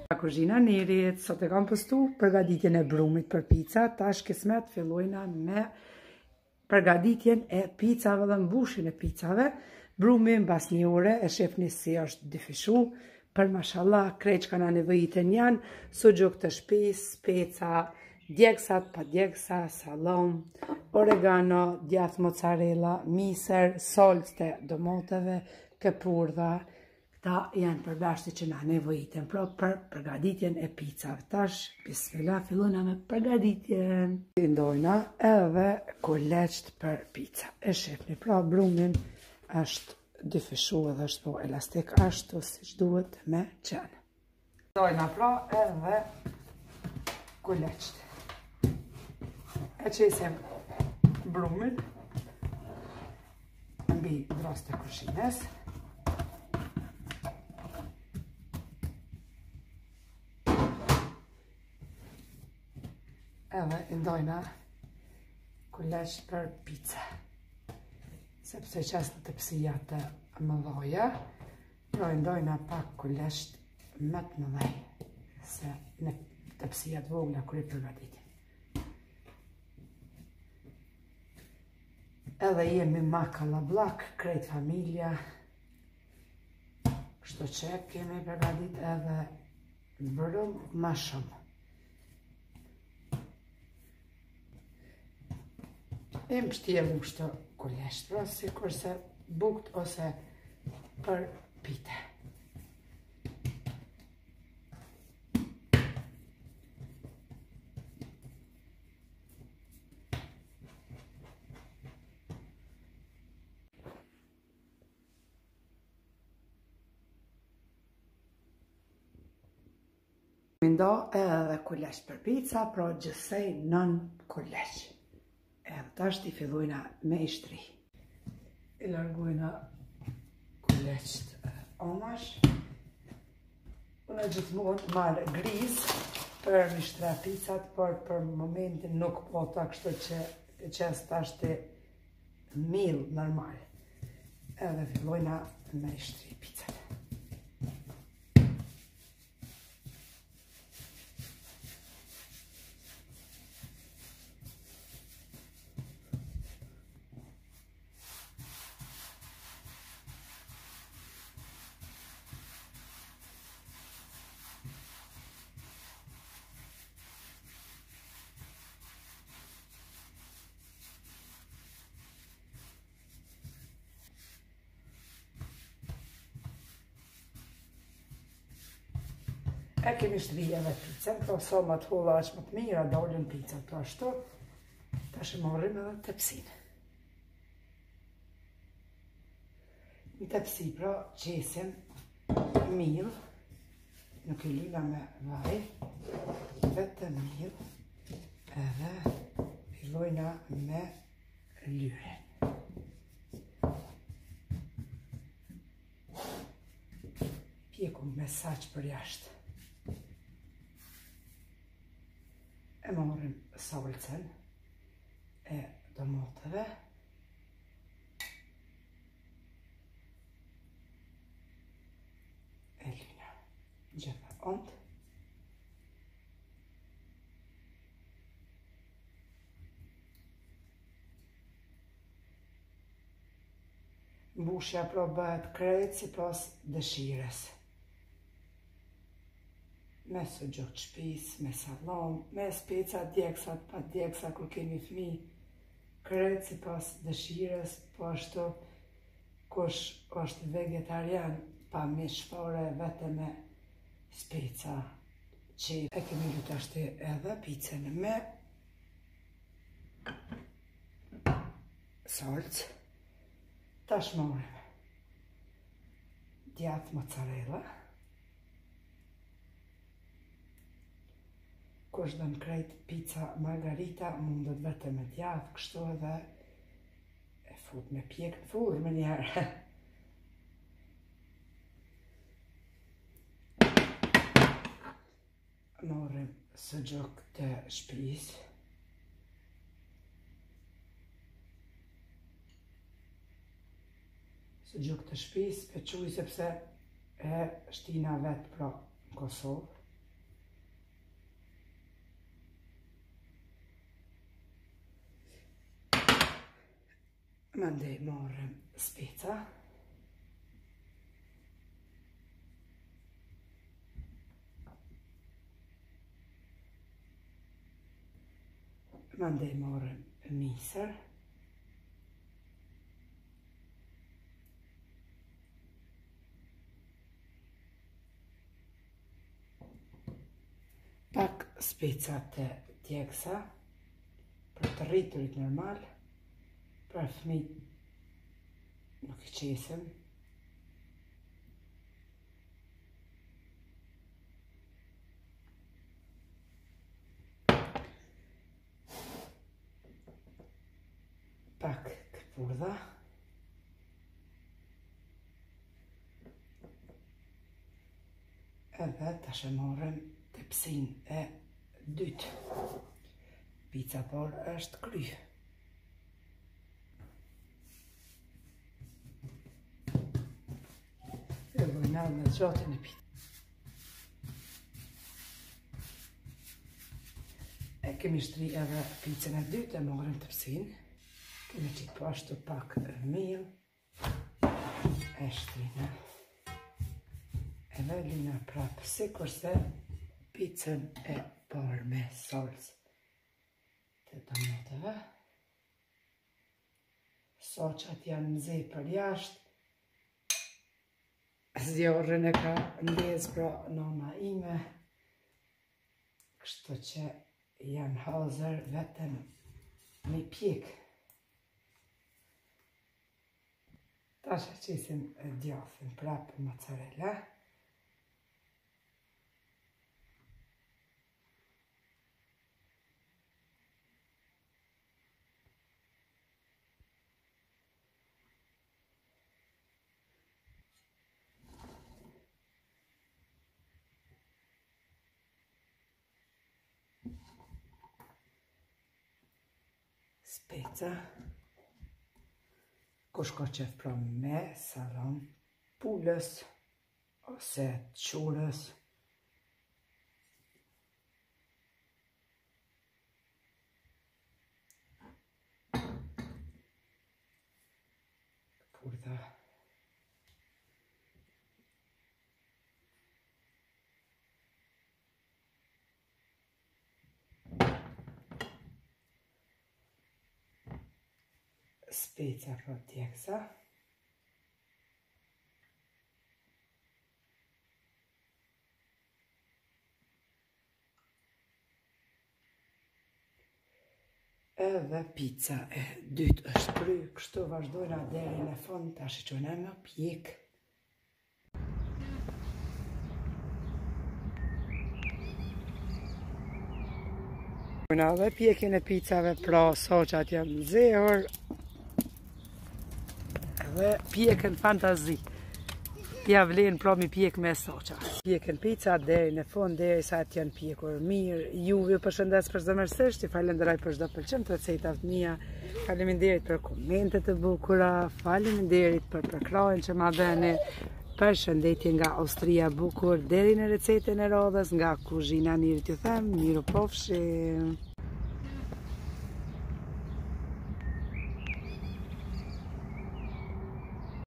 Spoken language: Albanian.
Kuzhina Nerit, sot e kam postu përgatitjen e brumit për pica, tash kismet fillojna me përgatitjen e picave dhe mbushjen e picave. Brumi mbas një ore e shefni si është difishu, për mashallah krejt që kanë nevojitën janë, suxhuk të shtëpis, speca, djegsat, pa djegsa, sallom, oregano, djath mozzarella, miser, solc të domoteve, këpurdha. Këta janë përbashkët që na nevojitën për përgatitjen e picave. Tash, bismillah, fillojna me përgatitjen. Ndojna edhe kuleçt për pica. E shefni, pra brumin është dyfishu edhe është po elastik ashtu siç duhet me qenë. Ndojna pra edhe kuleçt. E qesim brumin mbi drost të kuzhinës. Edhe ndojna kuleç për pica. Sepse qasë në tepsia të mëdhoja, pra ndojna pak kuleç më të mëdhej, se në tepsia të vogla kur i përgatitin. Edhe jemi ma kallabllak, krejt familja, kështu që kemi përgatit edhe brum ma shumë. E më shtjellim kështu kuleçt, pra si kurse bukt ose për pite. Ndo edhe kuleç për pica, pra gjithsej nën kuleç. Edhe tash t'i fillojna me i shtri. I largojna kuleçt omash. Unë gjithmonë marrë griz për mi shtra picat, por për momentin nuk po ta kështu që qes tash t'i mill normal. Edhe fillojna me i shtri picat. E kemi shtrija dhe picën, pra sa më të holla është më të mira, dalën picat, pra ashtu, tash e marrim edhe tepsinë. Në tepsi, pra, qesim mill, nuk i lyna me vaj, vetëm mill, edhe fillojna me lyren. Pjekum me saq për jashtë. E marrim salcën e domoteve. E lyna gjitha ont. Mbushja pra bëhet krejt sipas dëshirës. Me suxhuk të shtëpis, me sallom, me speca, djegsat, pa djegsa kur kemi fëmijë, krejt sipas dëshirës, po ashtu kush është vegetarian, pa mish fare, vetëm me speca, që e kemi lyt ashtu edhe picën me salcë. Tash marrim djath mozzarella. Kush dën krejt pica margarita, mundet vetëm me djath, kështu edhe e fut me pjek në furrë më njerë. Marrim suxhuk të shtëpis. Suxhuk të shtëpis, e quj sepse e shtina vetë pra në Kosovë. Mandej marrim speca. Mandej marrim misër. Pak speca të djegsa për të rriturit normal, për fëmijët nuk I qesim. Pak këpurdha. Edhe tash e marrim tepsinë e dytë. Pica por është kry. Fillojna me zgjatin e picës. E kemi shtri edhe picën e dytë, e marrim tepsinë. Kemi qitë po ashtu pak miell. E shtrina. Edhe lina prapë, sikurse picën e parë me salcë të tomateve. Soçat janë mze për jashtë. Zjarrin e ka ndezë pra nana ime. Kështu që janë hazër vetëm me pjek. Tash e qisim djathin prapë mozzarella. Speca. Kush ka qef pra me salam pulës ose qurës. Këpurdha. Speca pra djegsa. Edhe pica e dytë është kry, kështu vazhdojna deri në fund, tash I çojna me pjek. Edhe pjekin e picave, pra soçat janë nxehur. Edhe pjekën fantazi. Ja vlen pra mi pjek me soça. Pjekën pica deri në fund, derisa të janë pjekur mirë. Juve përshëndes përzemërsisht, I falenderoj për çdo pëlqim të recetat mia. Faleminderit për komentet e bukura, faleminderit për përkrahjen që ma bëni. Përshëndetje nga Austria bukur deri në recetën e radhës nga kuzhina Nirit, ju them, miru pofshim.